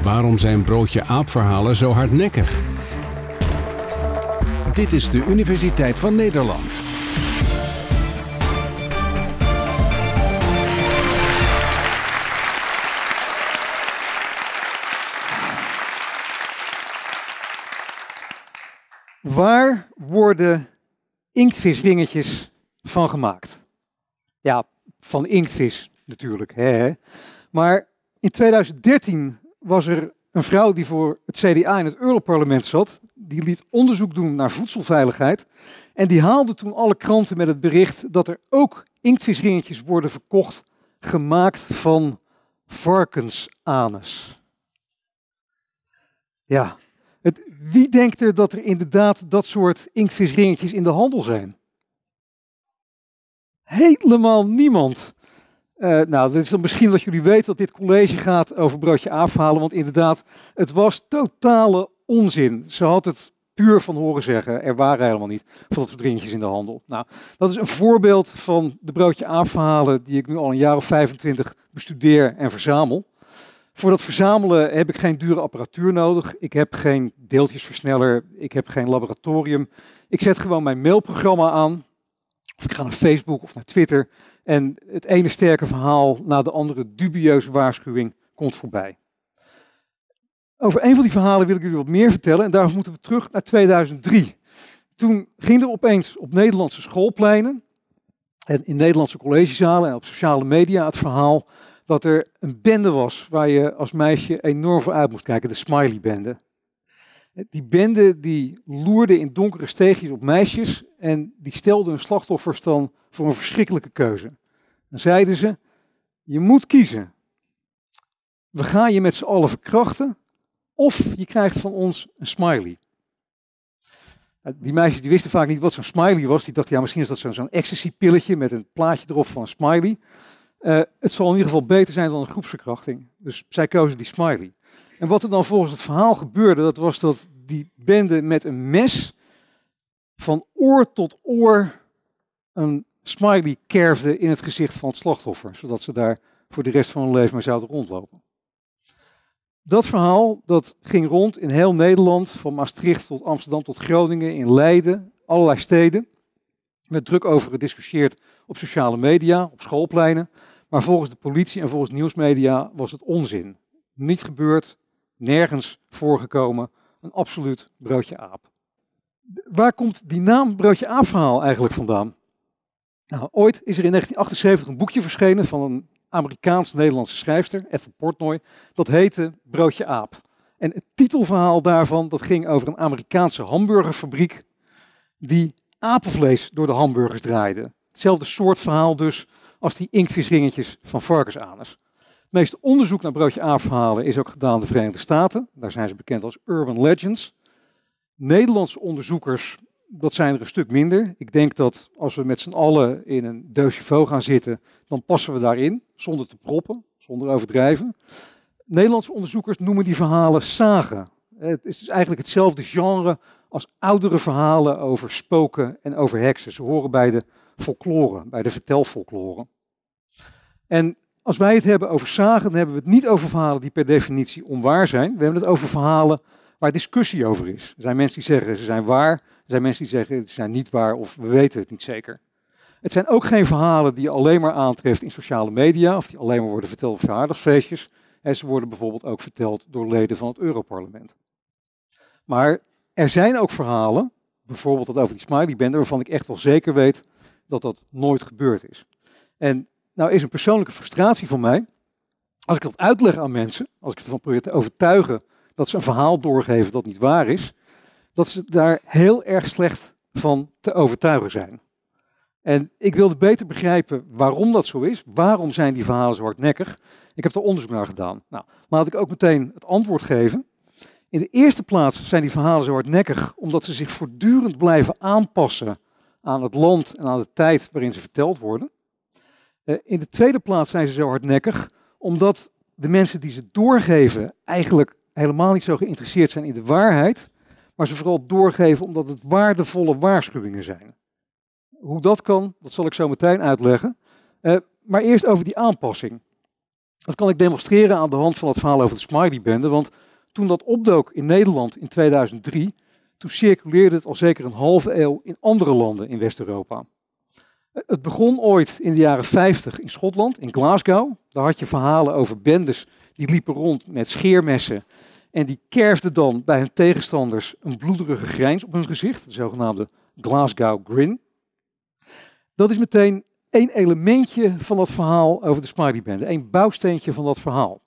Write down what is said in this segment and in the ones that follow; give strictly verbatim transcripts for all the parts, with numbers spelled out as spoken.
Waarom zijn broodje aapverhalen zo hardnekkig? Dit is de Universiteit van Nederland. Waar worden inktvisringetjes van gemaakt? Ja, van inktvis natuurlijk. Hè, hè. Maar in tweeduizend dertien was er een vrouw die voor het C D A in het Europarlement zat. Die liet onderzoek doen naar voedselveiligheid. En die haalde toen alle kranten met het bericht dat er ook inktvisringetjes worden verkocht gemaakt van varkensanus. Ja. Het, wie denkt er dat er inderdaad dat soort inktvisringetjes in de handel zijn? Helemaal niemand. Uh, nou, dit is dan misschien dat jullie weten dat dit college gaat over broodje aapverhalen, want inderdaad, het was totale onzin. Ze had het puur van horen zeggen. Er waren helemaal niet van dat soort ringetjes in de handel. Nou, dat is een voorbeeld van de broodje aapverhalen die ik nu al een jaar of vijfentwintig bestudeer en verzamel. Voor dat verzamelen heb ik geen dure apparatuur nodig. Ik heb geen deeltjesversneller. Ik heb geen laboratorium. Ik zet gewoon mijn mailprogramma aan. Of ik ga naar Facebook of naar Twitter. En het ene sterke verhaal na de andere dubieuze waarschuwing komt voorbij. Over een van die verhalen wil ik jullie wat meer vertellen. En daarvoor moeten we terug naar tweeduizend drie. Toen ging er opeens op Nederlandse schoolpleinen en in Nederlandse collegezalen en op sociale media het verhaal dat er een bende was waar je als meisje enorm voor uit moest kijken, de Smiley-bende. Die bende die loerde in donkere steegjes op meisjes en die stelde hun slachtoffers dan voor een verschrikkelijke keuze. Dan zeiden ze, je moet kiezen. We gaan je met z'n allen verkrachten of je krijgt van ons een smiley. Die meisjes die wisten vaak niet wat zo'n smiley was. Die dachten, ja, misschien is dat zo'n zo'n ecstasy-pilletje met een plaatje erop van een smiley. Uh, het zal in ieder geval beter zijn dan een groepsverkrachting. Dus zij kozen die smiley. En wat er dan volgens het verhaal gebeurde, dat was dat die bende met een mes van oor tot oor een smiley kerfde in het gezicht van het slachtoffer. Zodat ze daar voor de rest van hun leven mee zouden rondlopen. Dat verhaal dat ging rond in heel Nederland, van Maastricht tot Amsterdam tot Groningen, in Leiden, allerlei steden. Er werd druk over gediscussieerd op sociale media, op schoolpleinen. Maar volgens de politie en volgens nieuwsmedia was het onzin. Niet gebeurd, nergens voorgekomen, een absoluut broodje aap. Waar komt die naam broodje aap verhaal eigenlijk vandaan? Nou, ooit is er in negentien achtenzeventig een boekje verschenen van een Amerikaans-Nederlandse schrijfster, Ethel Portnoy. Dat heette Broodje aap. En het titelverhaal daarvan dat ging over een Amerikaanse hamburgerfabriek die apenvlees door de hamburgers draaide. Hetzelfde soort verhaal dus als die inktvisringetjes van varkensanus. Het meeste onderzoek naar broodje aapverhalen is ook gedaan in de Verenigde Staten. Daar zijn ze bekend als urban legends. Nederlandse onderzoekers, dat zijn er een stuk minder. Ik denk dat als we met z'n allen in een deux chevaux gaan zitten, dan passen we daarin, zonder te proppen, zonder overdrijven. Nederlandse onderzoekers noemen die verhalen sagen. Het is dus eigenlijk hetzelfde genre als oudere verhalen over spoken en over heksen. Ze horen bij de folklore, bij de vertelfolklore. En als wij het hebben over sagen, dan hebben we het niet over verhalen die per definitie onwaar zijn. We hebben het over verhalen waar discussie over is. Er zijn mensen die zeggen ze zijn waar, er zijn mensen die zeggen ze zijn niet waar of we weten het niet zeker. Het zijn ook geen verhalen die je alleen maar aantreft in sociale media of die alleen maar worden verteld op verjaardagsfeestjes. En ze worden bijvoorbeeld ook verteld door leden van het Europarlement. Maar er zijn ook verhalen, bijvoorbeeld dat over die Smiley-bende, waarvan ik echt wel zeker weet dat dat nooit gebeurd is. En nou is een persoonlijke frustratie van mij, als ik dat uitleg aan mensen, als ik ervan probeer te overtuigen dat ze een verhaal doorgeven dat niet waar is, dat ze daar heel erg slecht van te overtuigen zijn. En ik wilde beter begrijpen waarom dat zo is. Waarom zijn die verhalen zo hardnekkig? Ik heb er onderzoek naar gedaan. Nou, laat ik ook meteen het antwoord geven. In de eerste plaats zijn die verhalen zo hardnekkig omdat ze zich voortdurend blijven aanpassen aan het land en aan de tijd waarin ze verteld worden. In de tweede plaats zijn ze zo hardnekkig omdat de mensen die ze doorgeven eigenlijk helemaal niet zo geïnteresseerd zijn in de waarheid, maar ze vooral doorgeven omdat het waardevolle waarschuwingen zijn. Hoe dat kan, dat zal ik zo meteen uitleggen. Uh, maar eerst over die aanpassing. Dat kan ik demonstreren aan de hand van het verhaal over de Smiley-bende, want toen dat opdook in Nederland in tweeduizend drie, toen circuleerde het al zeker een halve eeuw in andere landen in West-Europa. Het begon ooit in de jaren vijftig in Schotland, in Glasgow. Daar had je verhalen over bendes die liepen rond met scheermessen en die kerfden dan bij hun tegenstanders een bloederige grijns op hun gezicht, de zogenaamde Glasgow Grin. Dat is meteen één elementje van dat verhaal over de Smiley-bende, één bouwsteentje van dat verhaal.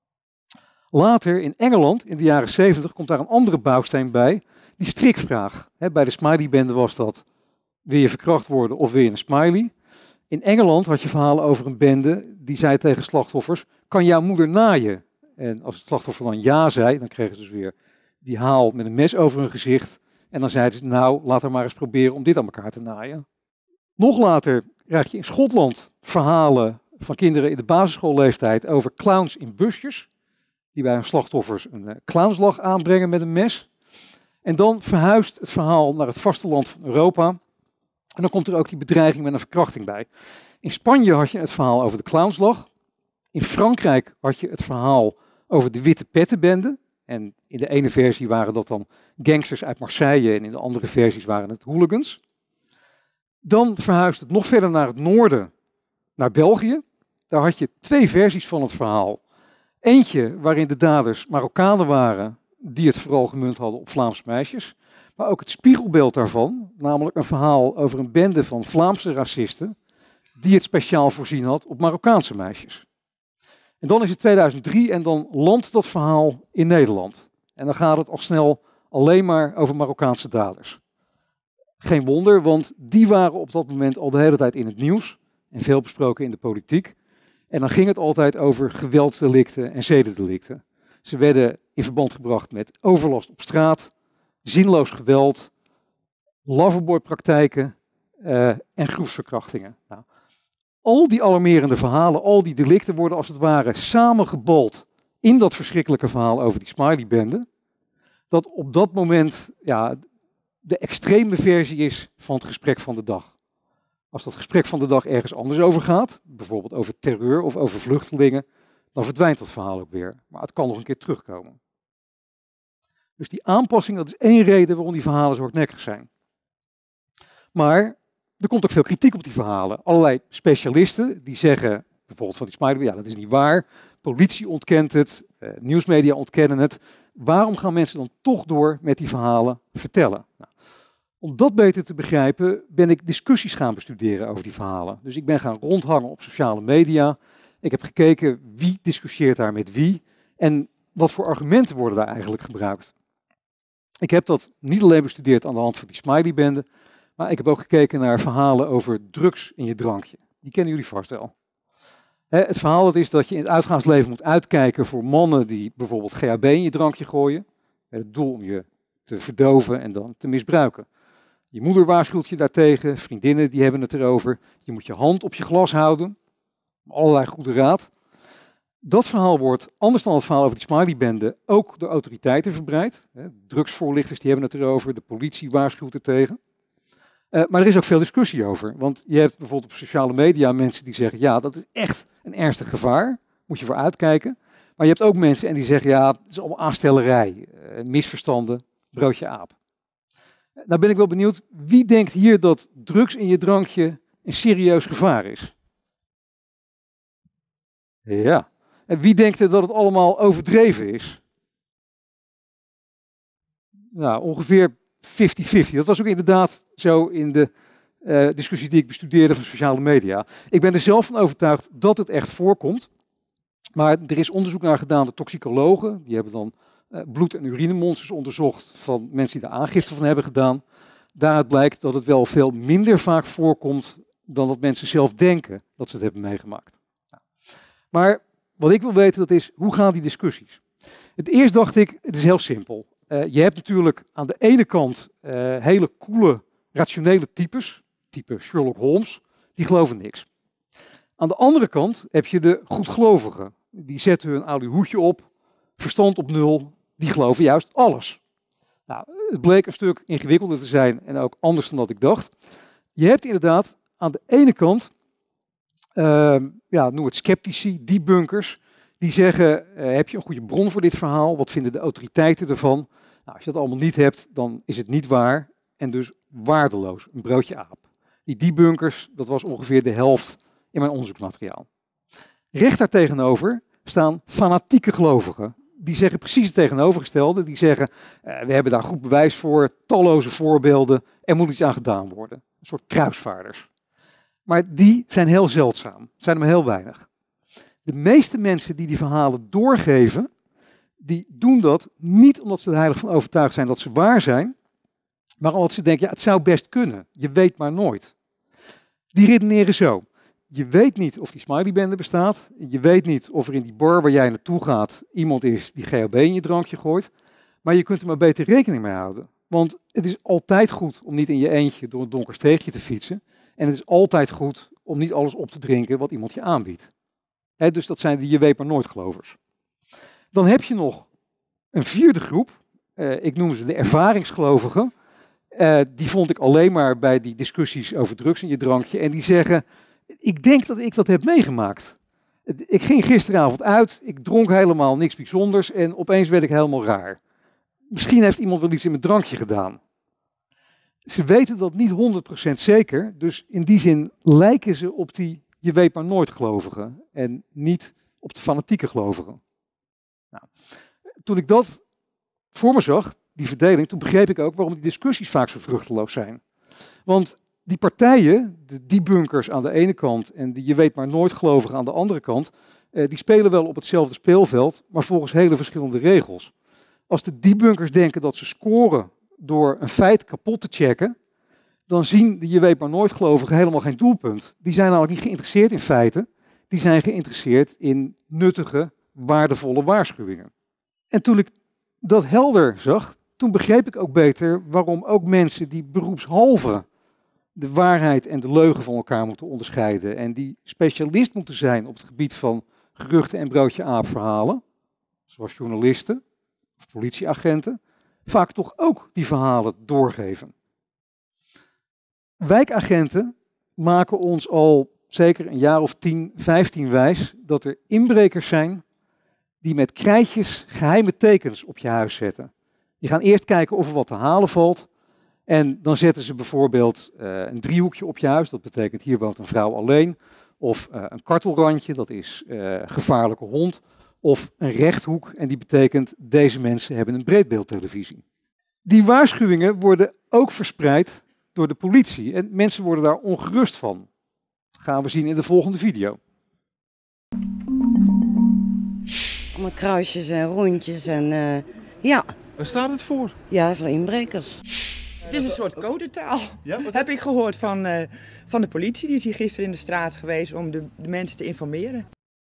Later in Engeland, in de jaren zeventig, komt daar een andere bouwsteen bij, die strikvraag. He, bij de Smiley-bende was dat, wil je verkracht worden of wil je een smiley? In Engeland had je verhalen over een bende die zei tegen slachtoffers, kan jouw moeder naaien? En als het slachtoffer dan ja zei, dan kregen ze dus weer die haal met een mes over hun gezicht. En dan zeiden ze, nou, laat haar maar eens proberen om dit aan elkaar te naaien. Nog later krijg je in Schotland verhalen van kinderen in de basisschoolleeftijd over clowns in busjes, die bij hun slachtoffers een clownslag aanbrengen met een mes. En dan verhuist het verhaal naar het vasteland van Europa. En dan komt er ook die bedreiging met een verkrachting bij. In Spanje had je het verhaal over de clownslag. In Frankrijk had je het verhaal over de witte pettenbende. En in de ene versie waren dat dan gangsters uit Marseille en in de andere versies waren het hooligans. Dan verhuist het nog verder naar het noorden, naar België. Daar had je twee versies van het verhaal. Eentje waarin de daders Marokkanen waren, die het vooral gemunt hadden op Vlaamse meisjes. Maar ook het spiegelbeeld daarvan, namelijk een verhaal over een bende van Vlaamse racisten, die het speciaal voorzien had op Marokkaanse meisjes. En dan is het tweeduizend drie en dan landt dat verhaal in Nederland. En dan gaat het al snel alleen maar over Marokkaanse daders. Geen wonder, want die waren op dat moment al de hele tijd in het nieuws en veel besproken in de politiek. En dan ging het altijd over geweldsdelicten en zedendelicten. Ze werden in verband gebracht met overlast op straat, zinloos geweld, loverboy-praktijken uh, en groepsverkrachtingen. Nou, al die alarmerende verhalen, al die delicten worden als het ware samengebold in dat verschrikkelijke verhaal over die Smiley-bende. Dat op dat moment ja, de extreme versie is van het gesprek van de dag. Als dat gesprek van de dag ergens anders over gaat, bijvoorbeeld over terreur of over vluchtelingen, dan verdwijnt dat verhaal ook weer. Maar het kan nog een keer terugkomen. Dus die aanpassing, dat is één reden waarom die verhalen zo hardnekkig zijn. Maar er komt ook veel kritiek op die verhalen. Allerlei specialisten die zeggen, bijvoorbeeld van die Smiley, ja dat is niet waar. Politie ontkent het, eh, nieuwsmedia ontkennen het. Waarom gaan mensen dan toch door met die verhalen vertellen? Nou, om dat beter te begrijpen ben ik discussies gaan bestuderen over die verhalen. Dus ik ben gaan rondhangen op sociale media. Ik heb gekeken wie discussieert daar met wie en wat voor argumenten worden daar eigenlijk gebruikt. Ik heb dat niet alleen bestudeerd aan de hand van die Smiley-bende, maar ik heb ook gekeken naar verhalen over drugs in je drankje. Die kennen jullie vast wel. Het verhaal dat is dat je in het uitgaansleven moet uitkijken voor mannen die bijvoorbeeld G H B in je drankje gooien, met het doel om je te verdoven en dan te misbruiken. Je moeder waarschuwt je daartegen, vriendinnen die hebben het erover. Je moet je hand op je glas houden, allerlei goede raad. Dat verhaal wordt, anders dan het verhaal over die Smiley-bende, ook door autoriteiten verbreid. Drugsvoorlichters die hebben het erover, de politie waarschuwt er tegen. Uh, maar er is ook veel discussie over. Want je hebt bijvoorbeeld op sociale media mensen die zeggen, ja, dat is echt een ernstig gevaar. Moet je voor uitkijken. Maar je hebt ook mensen en die zeggen, ja, het is allemaal aanstellerij, uh, misverstanden, broodje aap. Uh, nou ben ik wel benieuwd, wie denkt hier dat drugs in je drankje een serieus gevaar is? Ja. En wie denkt er dat het allemaal overdreven is? Nou, ongeveer vijftig vijftig. Dat was ook inderdaad zo in de uh, discussie die ik bestudeerde van sociale media. Ik ben er zelf van overtuigd dat het echt voorkomt. Maar er is onderzoek naar gedaan door toxicologen. Die hebben dan uh, bloed- en urinemonsters onderzocht van mensen die daar aangifte van hebben gedaan. Daaruit blijkt dat het wel veel minder vaak voorkomt dan dat mensen zelf denken dat ze het hebben meegemaakt. Nou. Maar wat ik wil weten, dat is, hoe gaan die discussies? Het eerst dacht ik, het is heel simpel. Uh, je hebt natuurlijk aan de ene kant uh, hele coole, rationele types, type Sherlock Holmes, die geloven niks. Aan de andere kant heb je de goedgelovigen. Die zetten hun oude hoedje op, verstand op nul, die geloven juist alles. Nou, het bleek een stuk ingewikkelder te zijn en ook anders dan dat ik dacht. Je hebt inderdaad aan de ene kant, uh, ja, noem het sceptici, debunkers, Die zeggen, uh, heb je een goede bron voor dit verhaal? Wat vinden de autoriteiten ervan? Nou, als je dat allemaal niet hebt, dan is het niet waar en dus waardeloos. Een broodje aap. Die debunkers, dat was ongeveer de helft in mijn onderzoeksmateriaal. Recht daar tegenover staan fanatieke gelovigen. Die zeggen precies het tegenovergestelde. Die zeggen, uh, we hebben daar goed bewijs voor, talloze voorbeelden, er moet iets aan gedaan worden. Een soort kruisvaarders. Maar die zijn heel zeldzaam. Er zijn er maar heel weinig. De meeste mensen die die verhalen doorgeven, die doen dat niet omdat ze er heilig van overtuigd zijn dat ze waar zijn, maar omdat ze denken, ja, het zou best kunnen. Je weet maar nooit. Die redeneren zo. Je weet niet of die smileybende bestaat. Je weet niet of er in die bar waar jij naartoe gaat iemand is die G H B in je drankje gooit. Maar je kunt er maar beter rekening mee houden. Want het is altijd goed om niet in je eentje door een donker steegje te fietsen. En het is altijd goed om niet alles op te drinken wat iemand je aanbiedt. He, dus dat zijn de je weet maar nooit gelovers. Dan heb je nog een vierde groep. Uh, ik noem ze de ervaringsgelovigen. Uh, die vond ik alleen maar bij die discussies over drugs in je drankje. En die zeggen, ik denk dat ik dat heb meegemaakt. Ik ging gisteravond uit, ik dronk helemaal niks bijzonders en opeens werd ik helemaal raar. Misschien heeft iemand wel iets in mijn drankje gedaan. Ze weten dat niet honderd procent zeker, dus in die zin lijken ze op die je weet maar nooit gelovigen en niet op de fanatieke gelovigen. Nou, toen ik dat voor me zag, die verdeling, toen begreep ik ook waarom die discussies vaak zo vruchteloos zijn. Want die partijen, de debunkers aan de ene kant en die je weet maar nooit gelovigen aan de andere kant, eh, die spelen wel op hetzelfde speelveld, maar volgens hele verschillende regels. Als de debunkers denken dat ze scoren door een feit kapot te checken, dan zien de je weet maar nooit gelovigen helemaal geen doelpunt. Die zijn namelijk niet geïnteresseerd in feiten, die zijn geïnteresseerd in nuttige, waardevolle waarschuwingen. En toen ik dat helder zag, toen begreep ik ook beter waarom ook mensen die beroepshalve de waarheid en de leugen van elkaar moeten onderscheiden en die specialist moeten zijn op het gebied van geruchten en broodje aap verhalen, zoals journalisten of politieagenten, vaak toch ook die verhalen doorgeven. Wijkagenten maken ons al zeker een jaar of tien, vijftien wijs dat er inbrekers zijn die met krijtjes geheime tekens op je huis zetten. Die gaan eerst kijken of er wat te halen valt. En dan zetten ze bijvoorbeeld uh, een driehoekje op je huis. Dat betekent hier woont een vrouw alleen. Of uh, een kartelrandje, dat is uh, gevaarlijke hond. Of een rechthoek en die betekent deze mensen hebben een breedbeeldtelevisie. Die waarschuwingen worden ook verspreid door de politie. En mensen worden daar ongerust van. Dat gaan we zien in de volgende video. Allemaal kruisjes en rondjes en uh, ja. Waar staat het voor? Ja, voor inbrekers. Het is een soort codetaal, ja, wat heb ik gehoord van, uh, van de politie. Die is hier gisteren in de straat geweest om de, de mensen te informeren.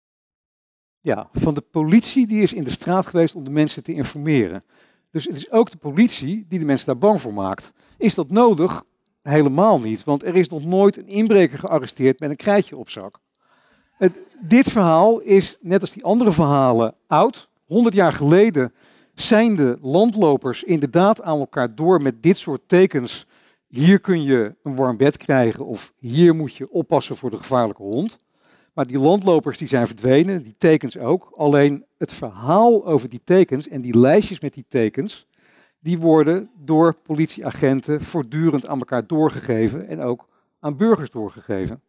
Ja, van de politie die is in de straat geweest om de mensen te informeren. Dus het is ook de politie die de mensen daar bang voor maakt. Is dat nodig? Helemaal niet, want er is nog nooit een inbreker gearresteerd met een krijtje op zak. Het, dit verhaal is, net als die andere verhalen, oud. honderd jaar geleden zijn de landlopers inderdaad aan elkaar door met dit soort tekens. Hier kun je een warm bed krijgen of hier moet je oppassen voor de gevaarlijke hond. Maar die landlopers die zijn verdwenen, die tekens ook. Alleen het verhaal over die tekens en die lijstjes met die tekens, die worden door politieagenten voortdurend aan elkaar doorgegeven en ook aan burgers doorgegeven.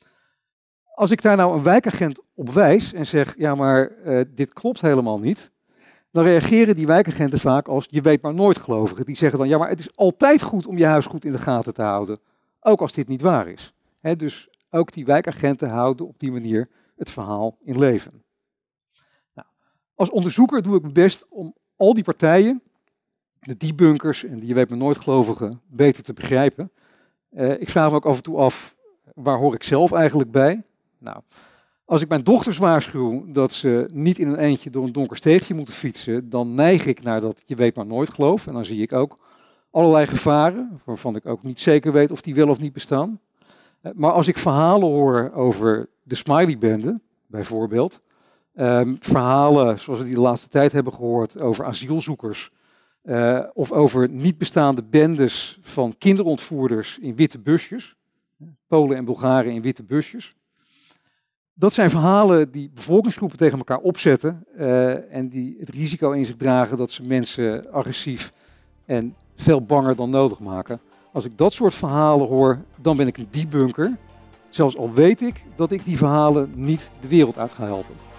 Als ik daar nou een wijkagent op wijs en zeg, ja maar uh, dit klopt helemaal niet, dan reageren die wijkagenten vaak als je weet maar nooit gelovigen. Die zeggen dan, ja maar het is altijd goed om je huis goed in de gaten te houden, ook als dit niet waar is. He, dus ook die wijkagenten houden op die manier het verhaal in leven. Nou, als onderzoeker doe ik mijn best om al die partijen, de debunkers en die je weet maar nooit gelovigen, beter te begrijpen. Uh, ik vraag me ook af en toe af, waar hoor ik zelf eigenlijk bij? Nou, als ik mijn dochters waarschuw dat ze niet in een eentje door een donker steegje moeten fietsen, dan neig ik naar dat je weet maar nooit geloof. En dan zie ik ook allerlei gevaren, waarvan ik ook niet zeker weet of die wel of niet bestaan. Maar als ik verhalen hoor over de Smileybende, bijvoorbeeld, um, verhalen zoals we die de laatste tijd hebben gehoord over asielzoekers, uh, of over niet bestaande bendes van kinderontvoerders in witte busjes, Polen en Bulgaren in witte busjes, Dat zijn verhalen die bevolkingsgroepen tegen elkaar opzetten uh, en die het risico in zich dragen dat ze mensen agressief en veel banger dan nodig maken. Als ik dat soort verhalen hoor, dan ben ik een debunker. Zelfs al weet ik dat ik die verhalen niet de wereld uit ga helpen.